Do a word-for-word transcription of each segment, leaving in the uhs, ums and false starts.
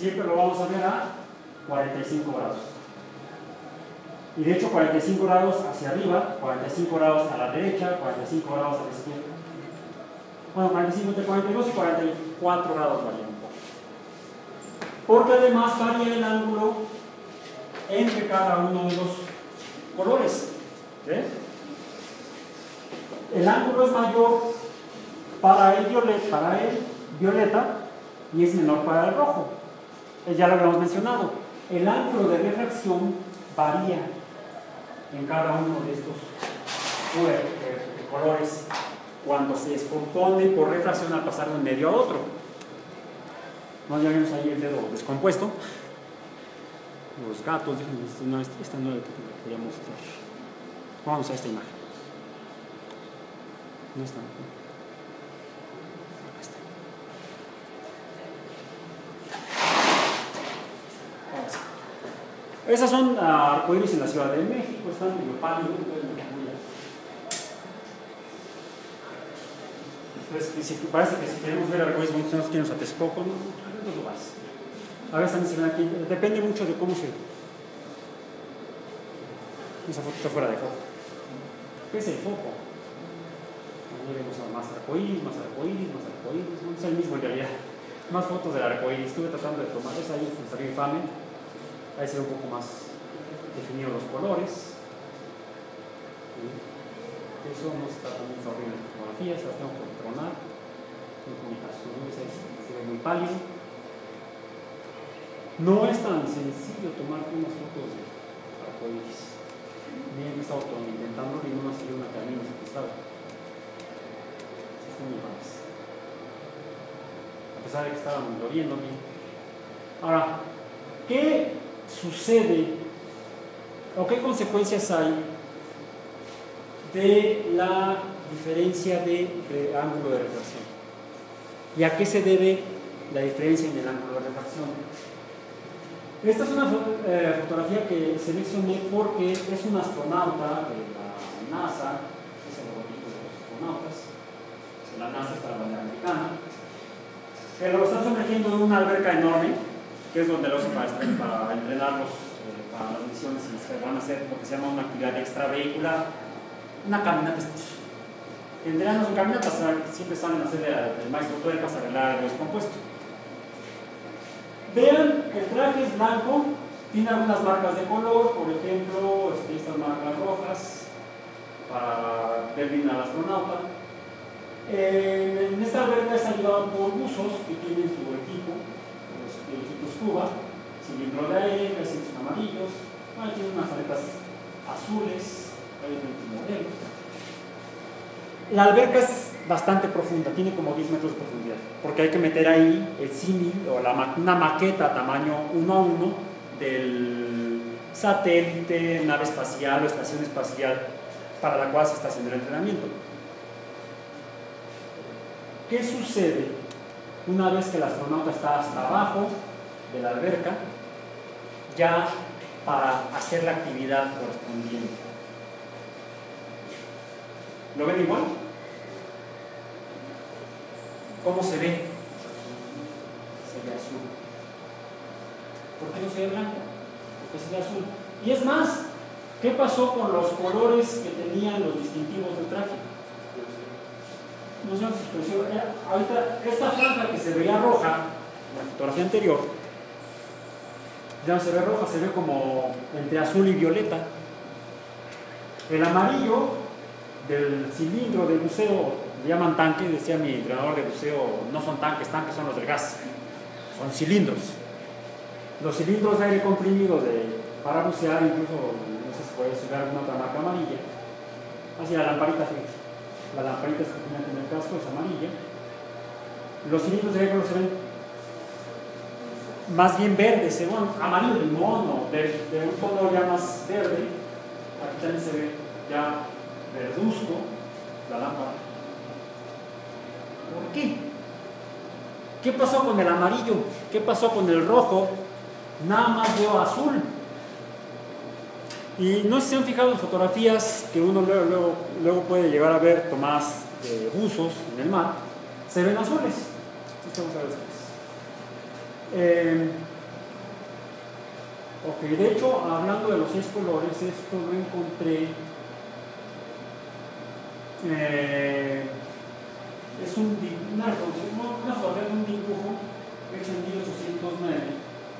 siempre lo vamos a ver a cuarenta y cinco grados. Y de hecho cuarenta y cinco grados hacia arriba, cuarenta y cinco grados a la derecha, cuarenta y cinco grados a la izquierda. Bueno, cuarenta y cinco entre cuarenta y dos y cuarenta y cuatro grados varían un poco. Porque además varía el ángulo entre cada uno de los colores. ¿Ves? El ángulo es mayor para el violeta, para el violeta y es menor para el rojo. Ya lo habíamos mencionado. El ángulo de refracción varía en cada uno de estos colores cuando se descompone por refracción al pasar de un medio a otro. ¿No? Ya vemos ahí el dedo descompuesto. Los gatos, no, esta no es la que te quería mostrar. Vamos a esta imagen. No está. Acá está. Esas son uh, arcoíris en la Ciudad de México, están medio pálidos. Entonces, si, parece que si queremos ver arcoíris, vamos a tener a Texcoco, ¿no? En dos lugares. Ahora están se ven aquí, depende mucho de cómo se. Esa foto está fuera de foco. ¿Qué es el foco? Aquí vemos más arcoíris, más arcoíris, más arcoíris. No es el mismo en realidad. Más fotos del arcoíris. Estuve tratando de tomar esa ahí, salió infame. Ahí se ve un poco más definidos los colores. Eso no está también horrible en fotografías, las tengo que tronar. En comunicación, se ve muy pálido. No es tan sencillo tomar unas fotos de arcoíris. Bien, he estado intentando y no me ha salido una que a mí no se prestaba. Están muy malas. A pesar de que estaban lloviendo bien. Ahora, ¿qué sucede o qué consecuencias hay de la diferencia de, de ángulo de refracción? ¿Y a qué se debe la diferencia en el ángulo de refracción? Esta es una eh, fotografía que seleccioné porque es un astronauta de la NASA, es el logotipo de los astronautas. La NASA está la bandera americana, que lo están sumergiendo en una alberca enorme, que es donde lo usan para, para entrenarlos eh, para las misiones que van a hacer, porque se llama una actividad extravehicular, una caminata. Tendrán sus caminatas, siempre salen a hacer el maestro tuercas, arreglar el descompuesto. Vean, el traje es blanco, tiene algunas marcas de color, por ejemplo, este, estas marcas rojas, para ver bien al astronauta. Eh, en esta alberca está ayudado por buzos que tienen su equipo, los, el equipo scuba, cilindro de aire, asientos amarillos, ahí tienen unas aletas azules, hay diferentes modelos. La alberca es bastante profunda, tiene como diez metros de profundidad, porque hay que meter ahí el símil o la, una maqueta tamaño uno a uno del satélite, nave espacial o estación espacial para la cual se está haciendo el entrenamiento. ¿Qué sucede una vez que el astronauta está hasta abajo de la alberca, ya para hacer la actividad correspondiente? ¿Lo ven igual? ¿Cómo se ve? Se ve azul. ¿Por qué no se ve blanco? Porque se ve azul. Y es más, ¿qué pasó con los colores que tenían los distintivos del traje? No sé si se eh, ahorita, esta franja que se veía roja, en la fotografía anterior, ya no se ve roja, se ve como entre azul y violeta. El amarillo del cilindro de buceo, le llaman tanque, decía mi entrenador de buceo, no son tanques, tanques son los del gas, son cilindros. Los cilindros de aire comprimido de, para bucear, incluso, no sé si puede usar alguna otra marca amarilla. Así la lamparita, fíjense. La lamparita que tiene en el casco es amarilla. Los cilindros de aire se ven más bien verdes, se ven amarillo limón o de, de un tono ya más verde. Aquí también se ve ya verduzco la lámpara. ¿Por qué? ¿Qué pasó con el amarillo? ¿Qué pasó con el rojo? Nada más veo azul. Y no sé si se han fijado en fotografías que uno luego, luego, luego puede llegar a ver tomadas de buzos en el mar, se ven azules. Esto vamos a ver después. Eh, Ok, de hecho, hablando de los seis colores, esto lo encontré. Eh, es un, una reproducción, una fotografía de un dibujo hecho en mil ochocientos nueve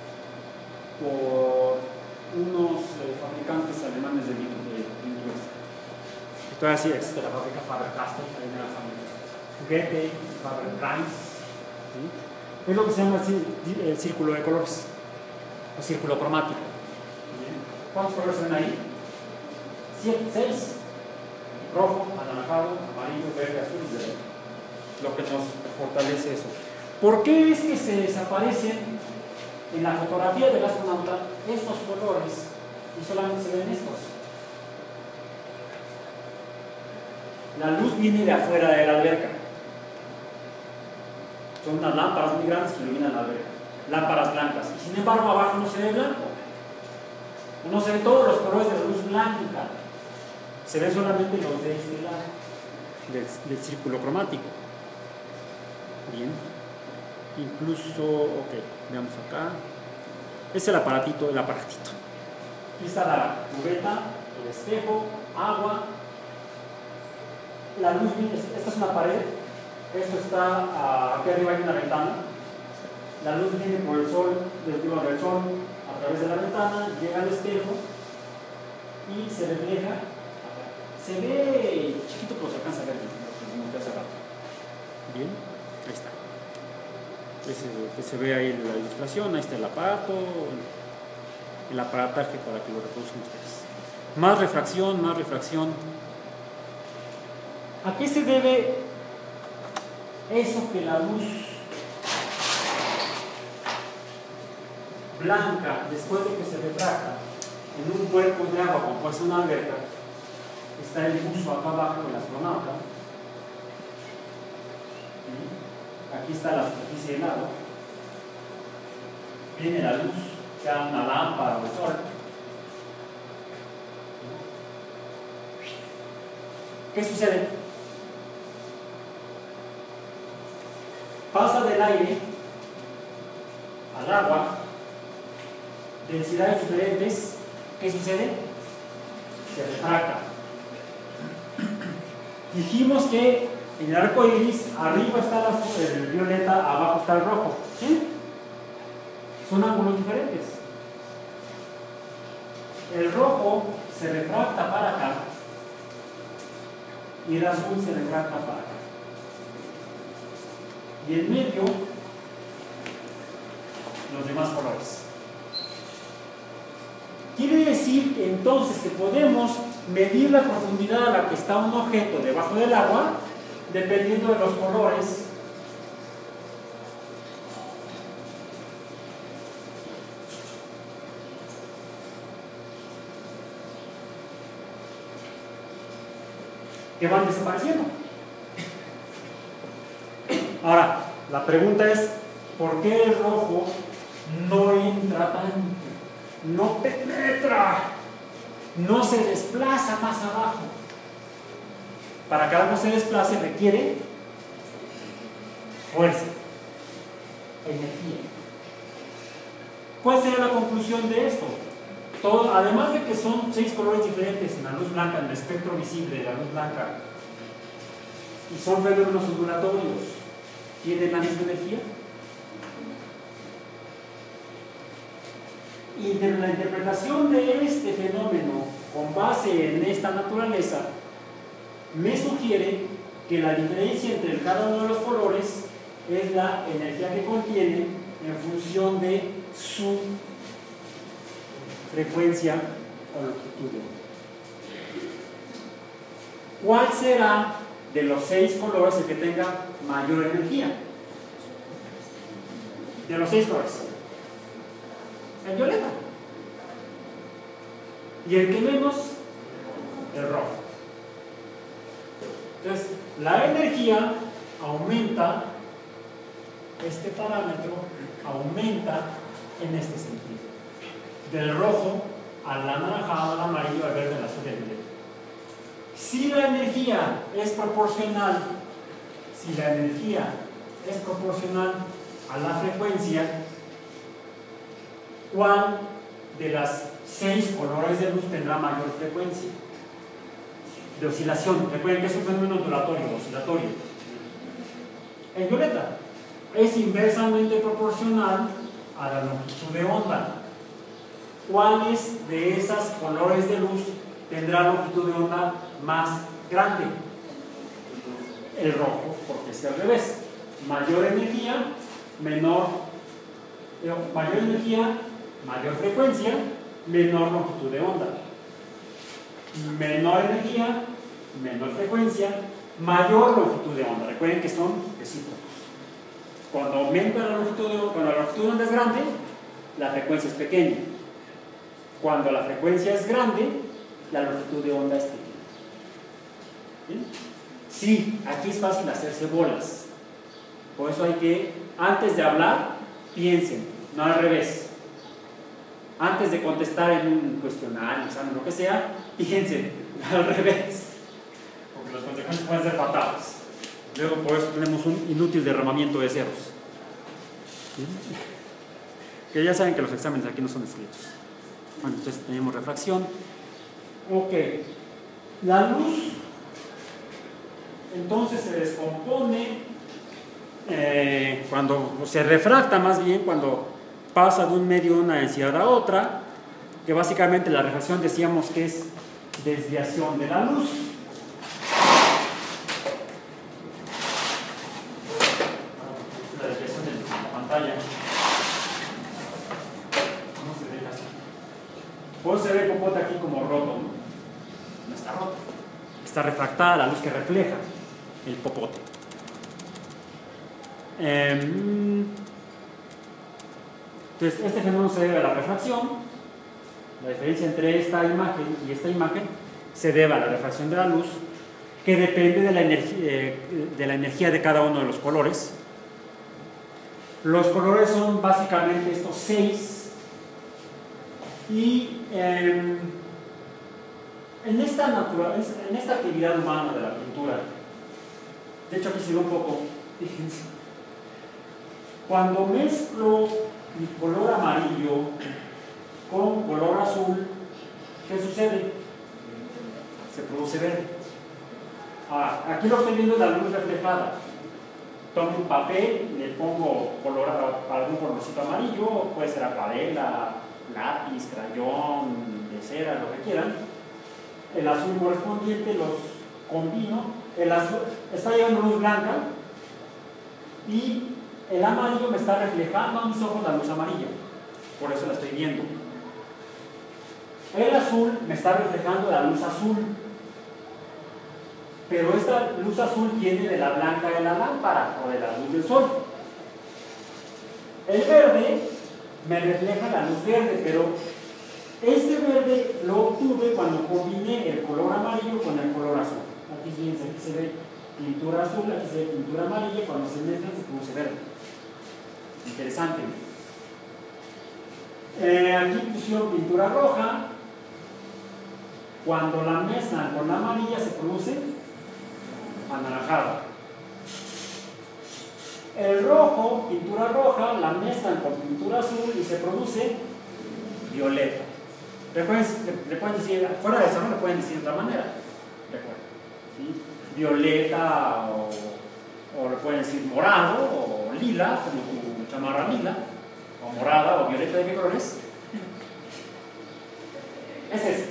por unos eh, fabricantes alemanes de pinturas. Todavía sí es de la fábrica Faber-Castell, ahí en la familia. Goethe, Faber-Prinz. ¿Sí? Es lo que se llama el círculo de colores, o círculo cromático. ¿Bien? ¿Cuántos colores se ven ahí? Siete, seis. Rojo, anaranjado, amarillo, verde, azul y verde. Lo que nos fortalece eso. ¿Por qué es que se desaparecen en la fotografía del astronauta estos colores y solamente se ven estos? La luz viene de afuera de la alberca. Son unas lámparas muy grandes que iluminan la alberca. Lámparas blancas. Y sin embargo abajo no se ve blanco. No se ven todos los colores de la luz blanca. Se ven solamente los de este lado del, del círculo cromático. Bien. Incluso, ok, veamos acá. Es el aparatito, el aparatito. Aquí está la cubeta, el espejo, agua. La luz viene, esta es una pared. Esto está, aquí arriba hay una ventana. La luz viene por el sol, del digo, del sol a través de la ventana, llega al espejo y se refleja. Se ve chiquito, pero se alcanza a ver lo que hace rato. Bien, ahí está. Que se ve ahí la ilustración, ahí está el aparato, el aparataje para que lo reproduzcan ustedes. Más refracción, más refracción. ¿A qué se debe eso que la luz blanca, después de que se refracta en un cuerpo de agua como puede ser una alberca, está el buzo acá abajo del astronauta, aquí está la superficie del agua, viene la luz, sea una lámpara o el sol, ¿qué sucede? Pasa del aire al agua, densidades diferentes, ¿qué sucede? Se refracta. Dijimos que en el arco iris arriba está el violeta, abajo está el rojo. ¿Sí? Son ángulos diferentes. El rojo se refracta para acá y el azul se refracta para acá. Y en medio, los demás colores. Quiere decir entonces que podemos medir la profundidad a la que está un objeto debajo del agua dependiendo de los colores que van desapareciendo. Ahora, la pregunta es, ¿por qué el rojo no entra tanto? No penetra, no se desplaza más abajo. Para que algo se desplace requiere fuerza, energía. ¿Cuál sería la conclusión de esto? Todo, además de que son seis colores diferentes en la luz blanca, en el espectro visible de la luz blanca, y son fenómenos ondulatorios, ¿tienen la misma energía? Y de la interpretación de este fenómeno con base en esta naturaleza me sugiere que la diferencia entre cada uno de los colores es la energía que contiene en función de su frecuencia o longitud. ¿Cuál será de los seis colores el que tenga mayor energía? De los seis colores, el violeta. Y el que menos, el rojo. Entonces, la energía aumenta, este parámetro aumenta en este sentido. Del rojo al anaranjado, al amarillo, al verde, al azul y al violeta. Si la energía es proporcional, si la energía es proporcional a la frecuencia, ¿cuál de las seis colores de luz tendrá mayor frecuencia de oscilación? Recuerden que es un fenómeno ondulatorio, oscilatorio. El violeta es inversamente proporcional a la longitud de onda. ¿Cuáles de esas colores de luz tendrá longitud de onda más grande? El rojo, porque es al revés. Mayor energía, menor, mayor energía, mayor frecuencia, menor longitud de onda. Menor energía, menor frecuencia, mayor longitud de onda. Recuerden que son recíprocos. Cuando aumenta la longitud de onda, cuando la longitud de onda es grande, la frecuencia es pequeña. Cuando la frecuencia es grande, la longitud de onda es pequeña. ¿Sí? Sí, aquí es fácil hacerse bolas. Por eso hay que, antes de hablar, piensen, no al revés. Antes de contestar en un cuestionario, examen, lo que sea, piensen, al revés. Porque las consecuencias pueden ser fatales. Luego por eso tenemos un inútil derramamiento de ceros. ¿Sí? Que ya saben que los exámenes aquí no son escritos. Bueno, entonces tenemos refracción. Ok. La luz entonces se descompone eh, cuando o se refracta, más bien cuando pasa de un medio de una densidad a otra, que básicamente la refracción decíamos que es desviación de la luz. La desviación de la pantalla. ¿Cómo se deja así? Por eso se ve el popote aquí como roto, ¿no? No está roto. Está refractada la luz que refleja el popote. Eh, entonces, este fenómeno se debe a la refracción. La diferencia entre esta imagen y esta imagen se debe a la refracción de la luz, que depende de la, energía, de la energía de cada uno de los colores. Los colores son básicamente estos seis. Y eh, en, esta natura, en esta actividad humana de la pintura, de hecho aquí se ve un poco, fíjense, cuando mezclo mi color amarillo con color azul, ¿qué sucede? Se produce verde. Ah, aquí lo estoy viendo en la luz reflejada. Tomo un papel, le pongo color, algún colorcito amarillo, puede ser acuarela, lápiz, crayón, de cera, lo que quieran. El azul correspondiente los combino. El azul está llevando luz blanca y el amarillo me está reflejando a mis ojos la luz amarilla. Por eso la estoy viendo. El azul me está reflejando la luz azul. Pero esta luz azul viene de la blanca de la lámpara o de la luz del sol. El verde me refleja la luz verde, pero este verde lo obtuve cuando combiné el color amarillo con el color azul. Aquí, fíjense, aquí se ve pintura azul, aquí se ve pintura amarilla, cuando se mezclan se produce verde. Interesante. Eh, aquí pusieron pintura roja. Cuando la mezclan con la amarilla se produce anaranjado. El rojo, pintura roja, la mezclan con pintura azul y se produce violeta. Le pueden, le pueden decir, fuera de eso no le pueden decir de otra manera. ¿Sí? Violeta o, o le pueden decir morado o lila, como tu chamarra lila, o morada o violeta, ¿de qué color es? Es ese.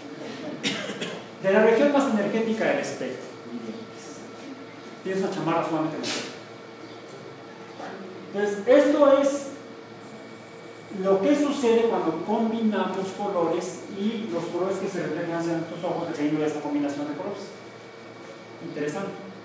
De la región más energética del espectro. Tienes una chamarra sumamente energética. Entonces, esto es lo que sucede cuando combinamos colores y los colores que se reflejan hacia nuestros ojos dependiendo de esta combinación de colores. Interesante.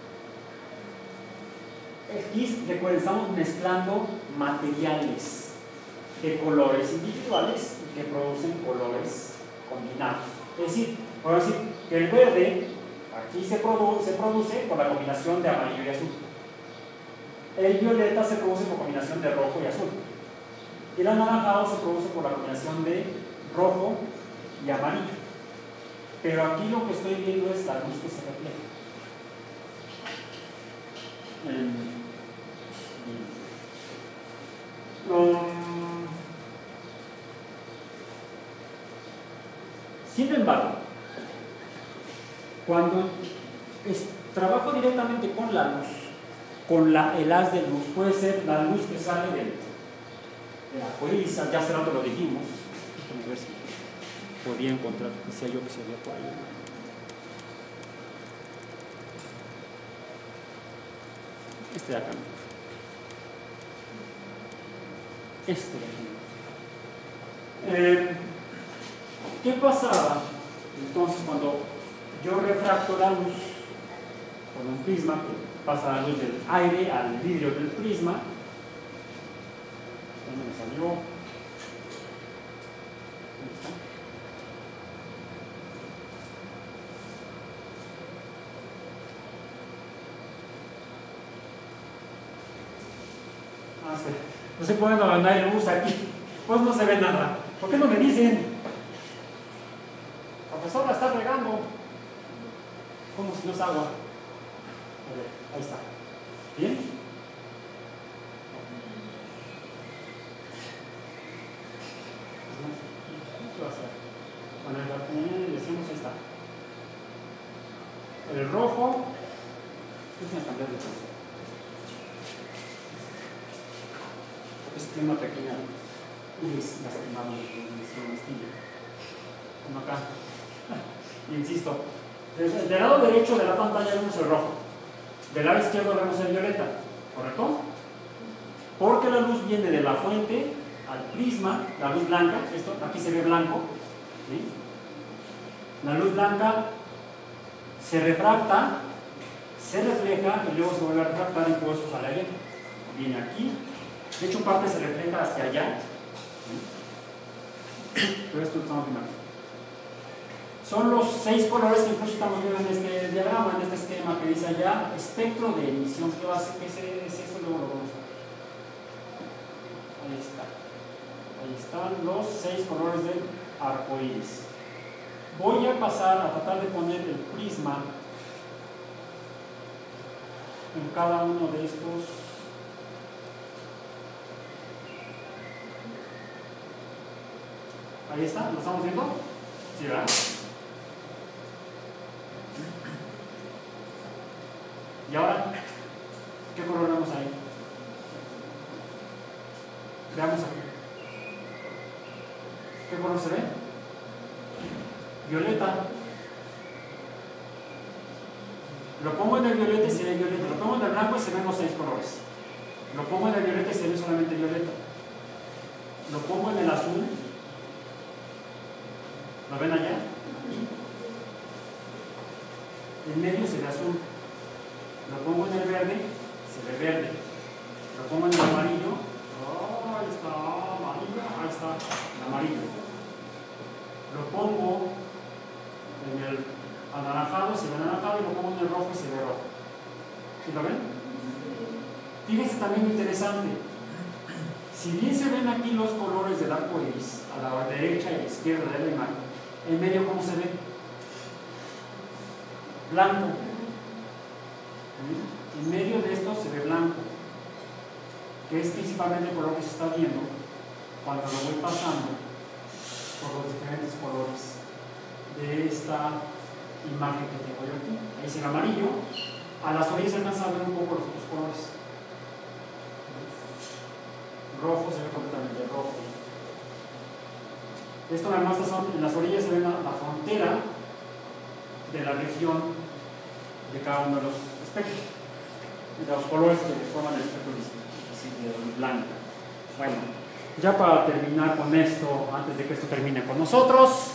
Aquí, recuerden, estamos mezclando materiales de colores individuales y que producen colores combinados. Es decir, puedo decir que el verde aquí se, produ se produce por la combinación de amarillo y azul. El violeta se produce por combinación de rojo y azul. Y el anaranjado se produce por la combinación de rojo y amarillo. Pero aquí lo que estoy viendo es la luz que se refleja. Um, Sin embargo, cuando es, trabajo directamente con la luz, con la, el haz de luz, puede ser la luz que sale del, de la arcoíris, ya hace rato lo dijimos. Vamos a ver si podía encontrar, decía yo que se veía por ahí. Este de acá. Este de aquí. Eh, ¿Qué pasaba entonces cuando yo refracto la luz con un prisma que pasa la luz del aire al vidrio del prisma? ¿Dónde me salió? ¿Dónde está? Ah, sí. No se pueden abandonar el luz aquí, pues no se ve nada. ¿Por qué no me dicen? Profesor, la está regando. Como si no es agua. A ver, ahí está. ¿Bien? ¿Qué va a hacer? Bueno, el, decimos ahí está. El rojo. Déjenme cambiar de color. Este tiene una pequeña iris lastimada de su mastilla. Como acá. Insisto, del, del lado derecho de la pantalla vemos el rojo, del lado izquierdo vemos el violeta, ¿correcto? Porque la luz viene de la fuente al prisma, la luz blanca, esto aquí se ve blanco, ¿sí? La luz blanca se refracta, se refleja y luego se vuelve a refractar y por eso sale aire. Viene aquí, de hecho parte se refleja hacia allá, ¿sí? Pero esto estamos viendo. Son los seis colores que incluso estamos viendo en este diagrama, en este esquema que dice allá, espectro de emisión. ¿Qué va a ser? ¿Qué es eso? Luego lo vamos a ver. Ahí está. Ahí están los seis colores del arco iris. Voy a pasar a tratar de poner el prisma en cada uno de estos. Ahí está, ¿lo estamos viendo? Sí, ¿verdad? Y ahora, ¿qué color vemos ahí? Veamos aquí. ¿Qué color se ve? Violeta. Lo pongo en el violeta y se ve violeta. Lo pongo en el blanco y se ven los seis colores. Lo pongo en el violeta y se ve solamente violeta. Lo pongo en el azul. ¿Lo ven allá? En medio se ve azul. Lo pongo en el verde, se ve verde. Lo pongo en el amarillo. Oh, ahí está, amarillo. Ahí está, el amarillo. Lo pongo en el anaranjado, se ve anaranjado, y lo pongo en el rojo y se ve rojo. ¿Sí lo ven? Fíjense también interesante. Si bien se ven aquí los colores del arco iris, a la derecha y a la izquierda de la imagen, en medio, ¿cómo se ve? Blanco. En medio de esto se ve blanco, que es principalmente el color que se está viendo cuando lo voy pasando por los diferentes colores de esta imagen que tengo yo aquí. Ahí es el amarillo. A las orillas se alcanza a ver un poco los otros colores. Rojo se ve completamente rojo. Esto nada más son, en las orillas se ve la, la frontera de la región de cada uno de los espectros, de los colores que forman el espectro de blanca. Bueno, ya para terminar con esto, antes de que esto termine con nosotros,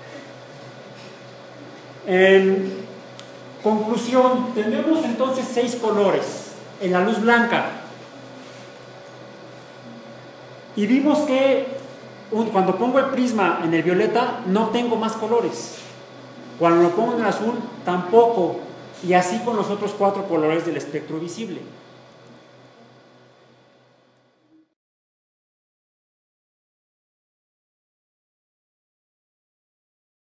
en conclusión, tenemos entonces seis colores en la luz blanca. Y vimos que un, cuando pongo el prisma en el violeta no tengo más colores. Cuando lo pongo en el azul tampoco. Y así con los otros cuatro colores del espectro visible.